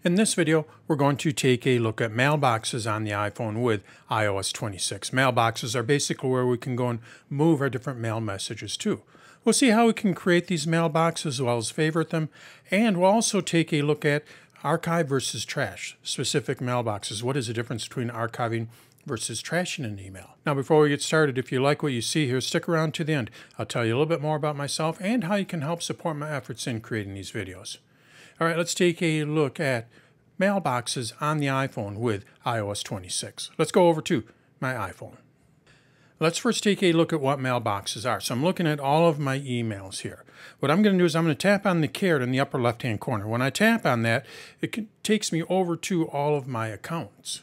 In this video, we're going to take a look at mailboxes on the iPhone with iOS 26. Mailboxes are basically where we can go and move our different mail messages to. We'll see how we can create these mailboxes as well as favorite them, and we'll also take a look at archive versus trash, specific mailboxes. What is the difference between archiving versus trashing an email? Now, before we get started, if you like what you see here, stick around to the end. I'll tell you a little bit more about myself and how you can help support my efforts in creating these videos. All right, let's take a look at mailboxes on the iPhone with iOS 26. Let's go over to my iPhone. Let's first take a look at what mailboxes are. So I'm looking at all of my emails here. What I'm going to do is I'm going to tap on the caret in the upper left-hand corner. When I tap on that, it takes me over to all of my accounts.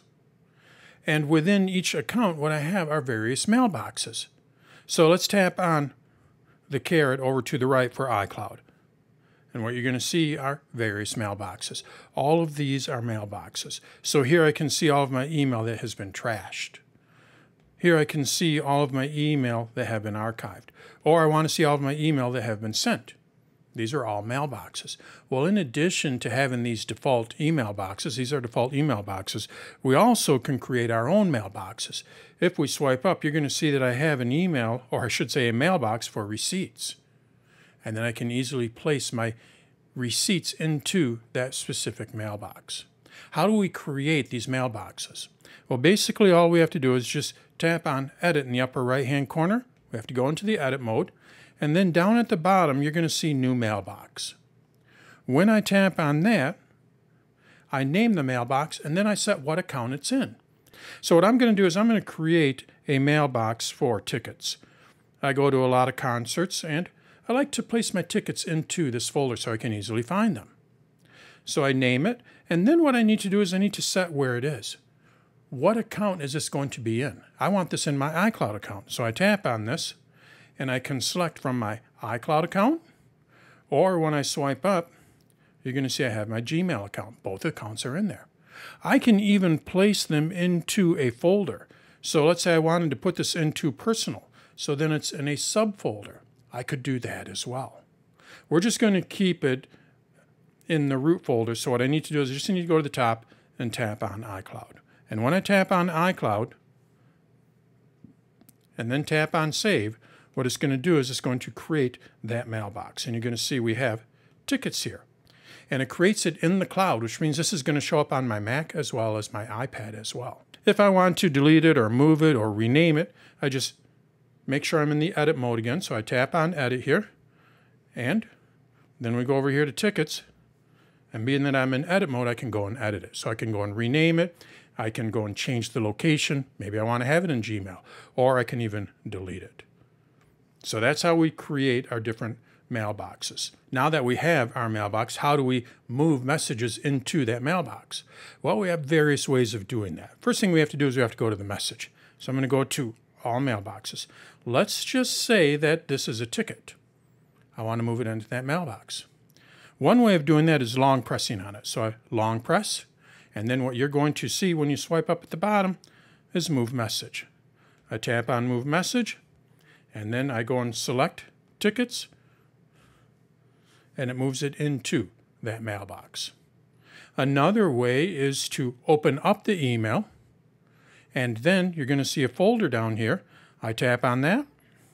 And within each account, what I have are various mailboxes. So let's tap on the caret over to the right for iCloud. And what you're going to see are various mailboxes. All of these are mailboxes. So here I can see all of my email that has been trashed. Here I can see all of my email that have been archived. Or I want to see all of my email that have been sent. These are all mailboxes. Well, in addition to having these default email boxes, these are default email boxes, we also can create our own mailboxes. If we swipe up, you're going to see that I have an email, or I should say a mailbox for receipts. And then I can easily place my receipts into that specific mailbox. How do we create these mailboxes? Well, basically all we have to do is just tap on Edit in the upper right-hand corner. We have to go into the Edit mode. And then down at the bottom, you're going to see New Mailbox. When I tap on that, I name the mailbox, and then I set what account it's in. So what I'm going to do is I'm going to create a mailbox for tickets. I go to a lot of concerts, and I like to place my tickets into this folder so I can easily find them. So I name it, and then what I need to do is I need to set where it is. What account is this going to be in? I want this in my iCloud account. So I tap on this, and I can select from my iCloud account, or when I swipe up, you're going to see I have my Gmail account. Both accounts are in there. I can even place them into a folder. So let's say I wanted to put this into personal, so then it's in a subfolder. I could do that as well. We're just going to keep it in the root folder. So what I need to do is I just need to go to the top and tap on iCloud. And when I tap on iCloud and then tap on Save, what it's going to do is it's going to create that mailbox. And you're going to see we have tickets here. And it creates it in the cloud, which means this is going to show up on my Mac as well as my iPad as well. If I want to delete it or move it or rename it, I just make sure I'm in the Edit mode again. So I tap on Edit here. And then we go over here to Tickets. And being that I'm in Edit mode, I can go and edit it. So I can go and rename it. I can go and change the location. Maybe I want to have it in Gmail. Or I can even delete it. So that's how we create our different mailboxes. Now that we have our mailbox, how do we move messages into that mailbox? Well, we have various ways of doing that. First thing we have to do is we have to go to the message. So I'm going to go to all mailboxes. Let's just say that this is a ticket. I want to move it into that mailbox. One way of doing that is long pressing on it. So I long press, and then what you're going to see when you swipe up at the bottom is Move Message. I tap on Move Message, and then I go and select Tickets, and it moves it into that mailbox. Another way is to open up the email, and then you're going to see a folder down here. I tap on that.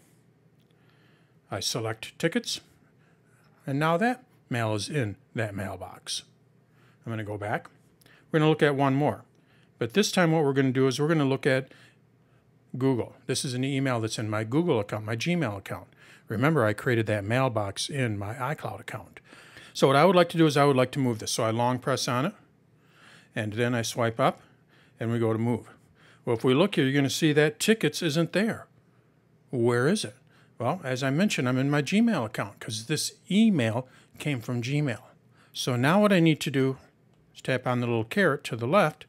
I select Tickets, and now that mail is in that mailbox. I'm going to go back. We're going to look at one more. But this time what we're going to do is we're going to look at Google. This is an email that's in my Google account, my Gmail account. Remember, I created that mailbox in my iCloud account. So what I would like to do is I would like to move this. So I long press on it, and then I swipe up, and we go to Move. Well, if we look here, you're going to see that Tickets isn't there. Where is it? Well, as I mentioned, I'm in my Gmail account because this email came from Gmail. So now what I need to do is tap on the little caret to the left,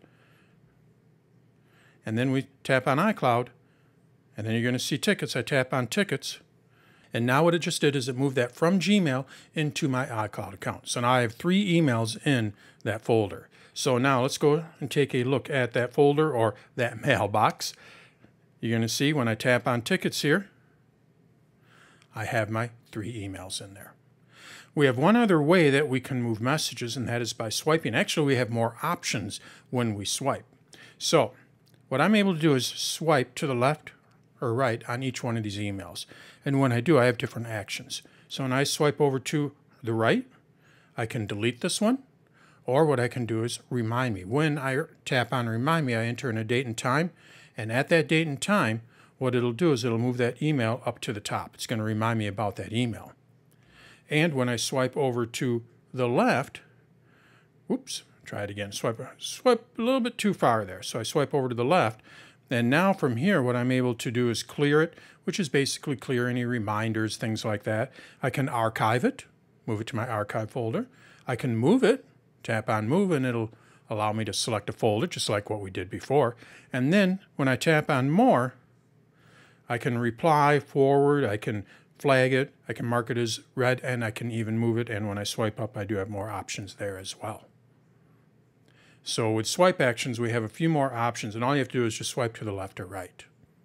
and then we tap on iCloud, and then you're going to see Tickets. I tap on Tickets, and now what it just did is it moved that from Gmail into my iCloud account. So now I have 3 emails in that folder. So now let's go and take a look at that folder or that mailbox. You're going to see when I tap on Tickets here, I have my 3 emails in there. We have one other way that we can move messages, and that is by swiping. Actually, we have more options when we swipe. So what I'm able to do is swipe to the left or right on each one of these emails. And when I do, I have different actions. So when I swipe over to the right, I can delete this one, or what I can do is remind me. When I tap on remind me, I enter in a date and time, and at that date and time, what it'll do is it'll move that email up to the top. It's going to remind me about that email. And when I swipe over to the left, whoops, try it again, swipe a little bit too far there. So I swipe over to the left, and now from here, what I'm able to do is clear it, which is basically clear any reminders, things like that. I can archive it, move it to my archive folder. I can move it, tap on move, and it'll allow me to select a folder, just like what we did before. And then when I tap on more, I can reply, forward, I can flag it, I can mark it as read, and I can even move it. And when I swipe up, I do have more options there as well. So with swipe actions, we have a few more options, and all you have to do is just swipe to the left or right.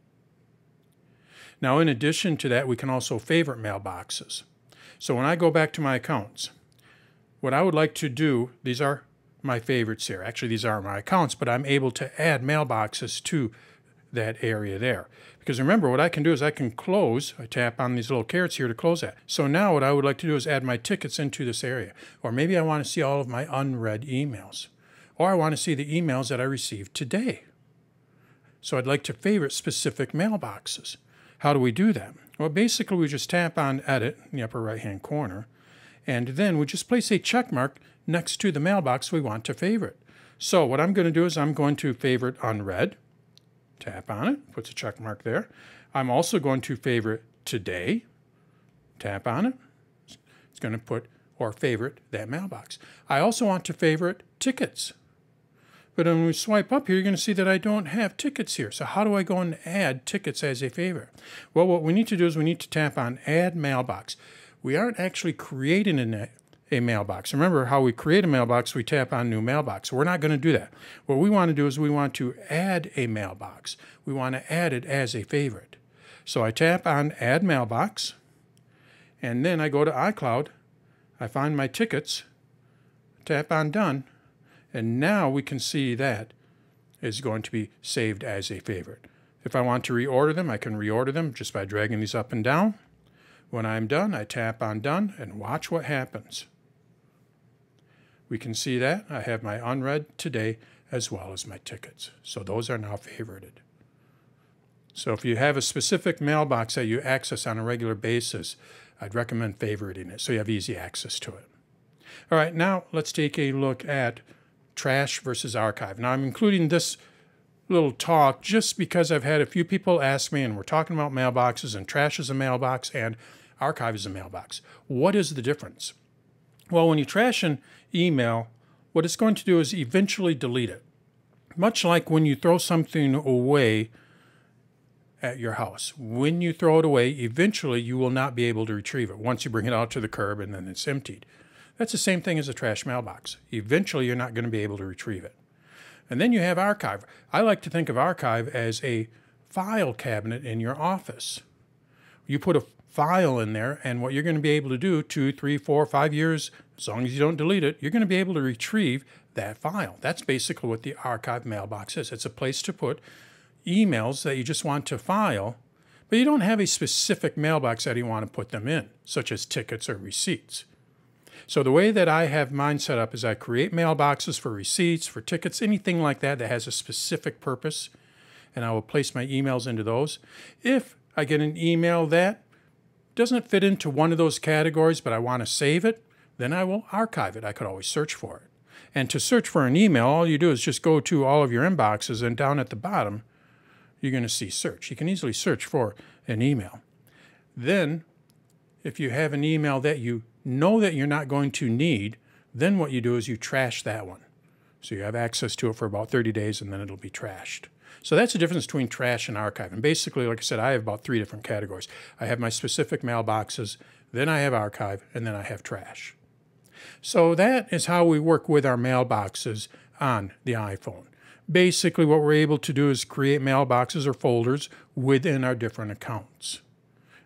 Now, in addition to that, we can also favorite mailboxes. So when I go back to my accounts, what I would like to do, these are my favorites here. Actually, these are my accounts, but I'm able to add mailboxes to that area there. Because remember, what I can do is I can close, I tap on these little carrots here to close that. So now what I would like to do is add my tickets into this area. Or maybe I want to see all of my unread emails. Or I want to see the emails that I received today. So I'd like to favorite specific mailboxes. How do we do that? Well, basically we just tap on edit in the upper right-hand corner, and then we just place a check mark next to the mailbox we want to favorite. So what I'm going to do is I'm going to favorite unread. Tap on it, puts a check mark there. I'm also going to favorite today. Tap on it. It's going to put or favorite that mailbox. I also want to favorite tickets. But when we swipe up here, you're going to see that I don't have tickets here. So how do I go and add tickets as a favorite? Well, what we need to do is we need to tap on Add Mailbox. We aren't actually creating a mailbox. Remember how we create a mailbox, we tap on New Mailbox. We're not going to do that. What we want to do is we want to add a mailbox. We want to add it as a favorite. So I tap on Add Mailbox, and then I go to iCloud. I find my tickets, tap on Done, and now we can see that is going to be saved as a favorite. If I want to reorder them, I can reorder them just by dragging these up and down. When I'm done, I tap on Done and watch what happens. We can see that I have my unread today as well as my tickets. So those are now favorited. So if you have a specific mailbox that you access on a regular basis, I'd recommend favoriting it so you have easy access to it. All right, now let's take a look at trash versus archive. Now I'm including this little talk just because I've had a few people ask me, and we're talking about mailboxes, and trash is a mailbox and archive is a mailbox. What is the difference? Well, when you trash an email, what it's going to do is eventually delete it. Much like when you throw something away at your house. When you throw it away, eventually you will not be able to retrieve it once you bring it out to the curb and then it's emptied. That's the same thing as a trash mailbox. Eventually you're not going to be able to retrieve it. And then you have archive. I like to think of archive as a file cabinet in your office. You put a file in there, and what you're going to be able to do 2, 3, 4, 5 years, as long as you don't delete it, you're going to be able to retrieve that file. That's basically what the archive mailbox is. It's a place to put emails that you just want to file, but you don't have a specific mailbox that you want to put them in, such as tickets or receipts. So the way that I have mine set up is I create mailboxes for receipts, for tickets, anything like that that has a specific purpose, and I will place my emails into those. If I get an email that doesn't fit into one of those categories, but I want to save it, then I will archive it. I could always search for it. And to search for an email, all you do is just go to all of your inboxes, and down at the bottom, you're going to see search. You can easily search for an email. Then, if you have an email that you know that you're not going to need, then what you do is you trash that one. So you have access to it for about 30 days, and then it'll be trashed. So that's the difference between trash and archive. And basically, like I said, I have about 3 different categories. I have my specific mailboxes, then I have archive, and then I have trash. So that is how we work with our mailboxes on the iPhone. Basically, what we're able to do is create mailboxes or folders within our different accounts.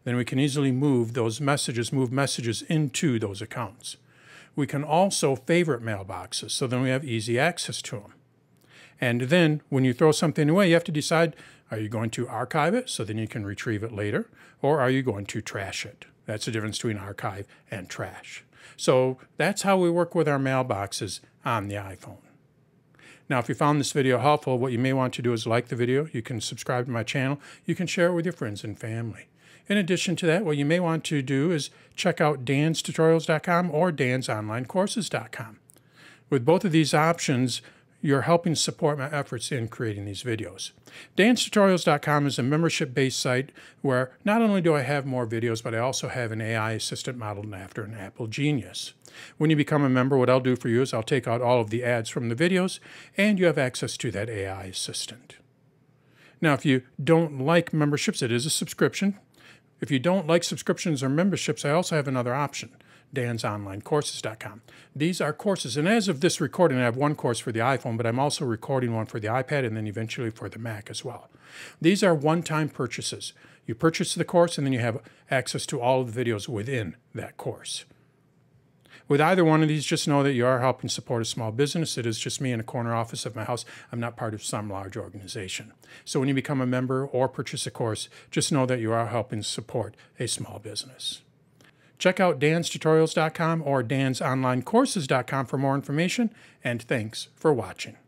then we can easily move messages into those accounts. We can also favorite mailboxes, so then we have easy access to them. And then when you throw something away, you have to decide, are you going to archive it so then you can retrieve it later, or are you going to trash it? That's the difference between archive and trash. So that's how we work with our mailboxes on the iPhone. Now, if you found this video helpful, what you may want to do is like the video. You can subscribe to my channel. You can share it with your friends and family. In addition to that, what you may want to do is check out danstutorials.com or dansonlinecourses.com. With both of these options, you're helping support my efforts in creating these videos. danstutorials.com is a membership-based site where not only do I have more videos, but I also have an AI assistant modeled after an Apple Genius. When you become a member, what I'll do for you is I'll take out all of the ads from the videos, and you have access to that AI assistant. Now, if you don't like memberships, it is a subscription. If you don't like subscriptions or memberships, I also have another option, dansonlinecourses.com. These are courses, and as of this recording, I have one course for the iPhone, but I'm also recording one for the iPad and then eventually for the Mac as well. These are one-time purchases. You purchase the course, and then you have access to all of the videos within that course. With either one of these, just know that you are helping support a small business. It is just me in a corner office of my house. I'm not part of some large organization. So when you become a member or purchase a course, just know that you are helping support a small business. Check out danstutorials.com or dansonlinecourses.com for more information, and thanks for watching.